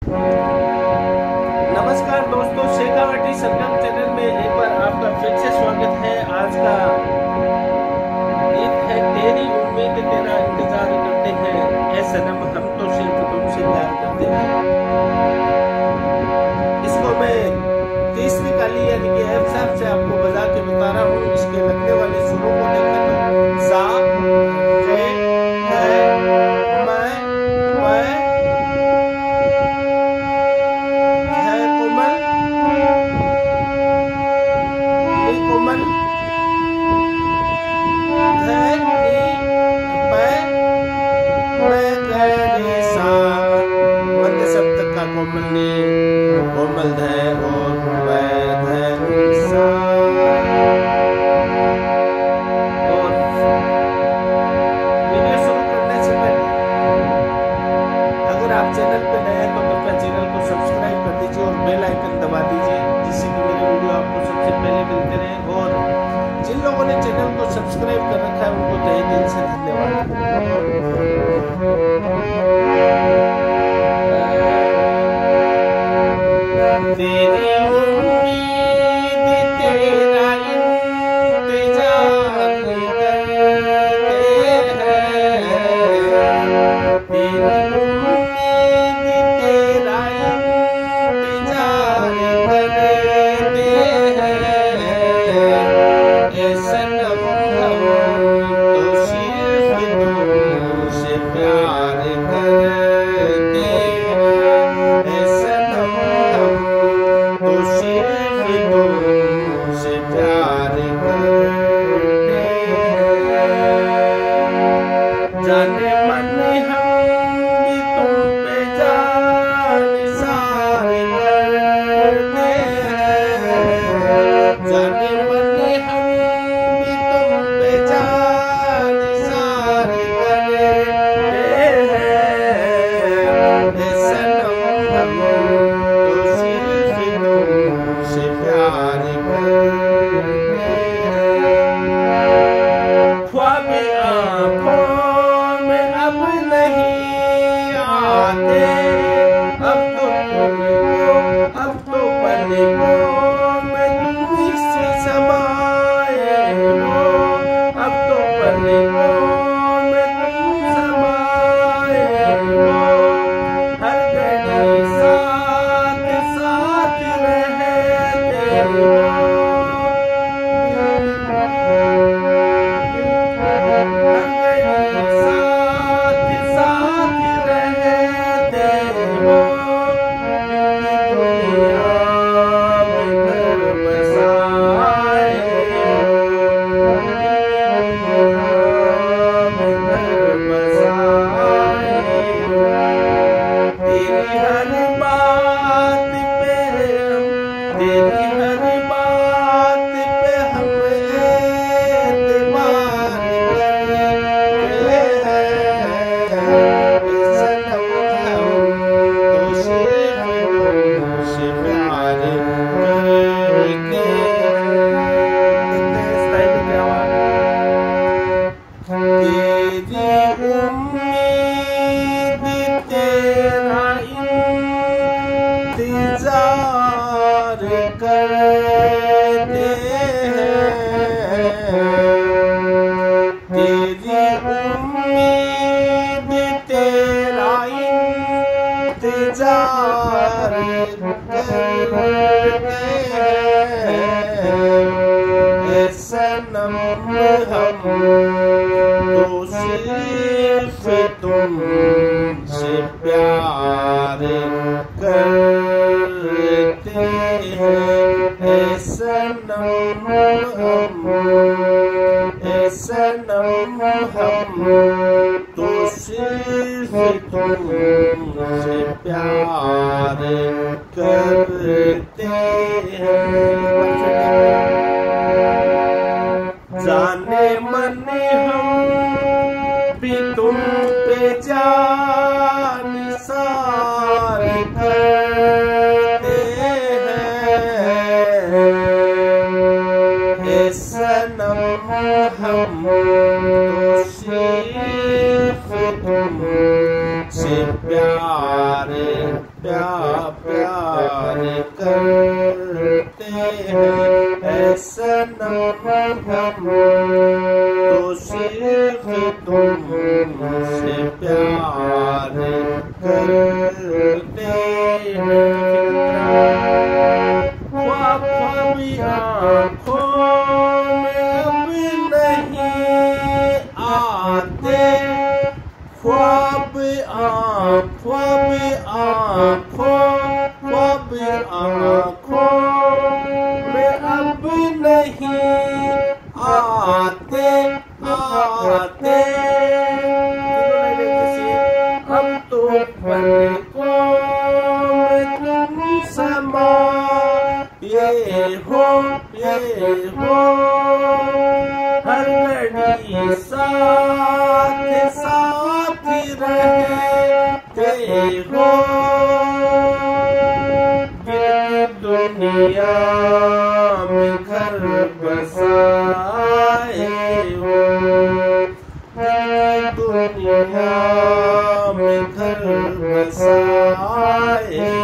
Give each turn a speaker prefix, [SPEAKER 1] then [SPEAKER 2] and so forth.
[SPEAKER 1] नमस्कार दोस्तों, शेखावटी सरगम चैनल में एक बार आपका फिर से स्वागत है। आज का गीत है तेरी उम्मीद तेरा इंतजार करते हैं, ऐ सनम हम तो सिर्फ तुमसे प्यार करते हैं। इसको मैं तीसरी काली यानी कि एफ साहब से आपको बजा के बता रहा हूँ। इसके लगने वाले सुरों को देखें तो सा, रे, है, मैं, कोमल है और वैध है सा। और वीडियो शुरू करने से पहले अगर आप चैनल पे नए हैं तो कृपया चैनल को सब्सक्राइब कर दीजिए और बेल आइकन दबा दीजिए, जिससे कि मेरे वीडियो आपको सबसे पहले मिलते रहे। और जिन लोगों ने चैनल को सब्सक्राइब कर रखा है उनको तहे दिल से धन्यवाद। तेरी उम्मीद तेरा इंतजार करते हैं, तेरी उम्मीद तेरा इंतजार करते हैं, ऐ सनम हम तो सिर्फ तुमसे प्यार करते हैं, ऐ सनम तो सिर्फ तुमसे प्यार करते हैं। जाने मन हम भी तुम पे जान सार करते हैं, जाने मन हम भी तुम पे जान सार करते हैं, सनम हम तो सिर्फ तुमसे प्यार करते हैं। ख्वाब आँखों में अब नहीं आते, अब तो पलकों में तुम से समाए हो, अब तो पलकों में तुम समाए हो, हर घड़ी साथ साथ रहते हो, हर घड़ी साथ साथ रहते हो, दुनिया में घर बसाए हो, दुनिया में घर बसाए हो। तेरी हर बात पे हम एतबार करते हैं, सनम हम तो सिर्फ तुमसे प्यार करते हैं। तेरी उम्मीद तेरा इंतजार करते हैं, तेरी उम्मीद तेरा इंतजार करते हैं, सनम हम तो सिर्फ तुमसे प्यार करते हैं, सनम हम तो सिर्फ तुमसे प्यार करते हैं। जाने मन हम भी तुम पे जान सार करते हैं, सनम हम तो सिर्फ तुमसे प्यार प्यार करते हैं सनम हम, तो सिर्फ तुमसे प्यार करते हैं। ख्वाब भी आँखों में अब नहीं आते, ख्वाब आँखों में अब नहीं आते हम तो पलकों में तुम समा ये हो हर घड़ी साथ साथ रहते हो, दुनिया में घर बसाए हो, दुनिया में घर बसाए